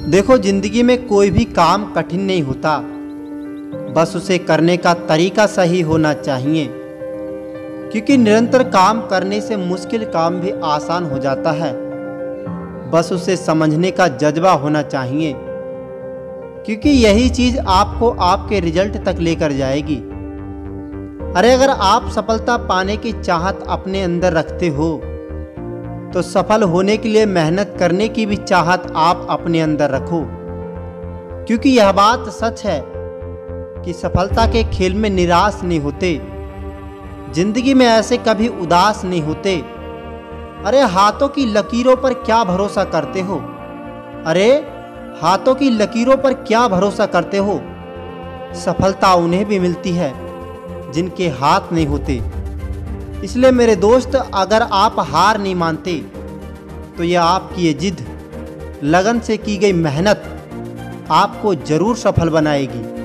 देखो, जिंदगी में कोई भी काम कठिन नहीं होता, बस उसे करने का तरीका सही होना चाहिए। क्योंकि निरंतर काम करने से मुश्किल काम भी आसान हो जाता है, बस उसे समझने का जज्बा होना चाहिए। क्योंकि यही चीज़ आपको आपके रिजल्ट तक लेकर जाएगी। अरे अगर आप सफलता पाने की चाहत अपने अंदर रखते हो तो सफल होने के लिए मेहनत करने की भी चाहत आप अपने अंदर रखो। क्योंकि यह बात सच है कि सफलता के खेल में निराश नहीं होते, जिंदगी में ऐसे कभी उदास नहीं होते। अरे हाथों की लकीरों पर क्या भरोसा करते हो? अरे हाथों की लकीरों पर क्या भरोसा करते हो? सफलता उन्हें भी मिलती है जिनके हाथ नहीं होते। इसलिए मेरे दोस्त, अगर आप हार नहीं मानते तो यह आपकी ये जिद, लगन से की गई मेहनत आपको जरूर सफल बनाएगी।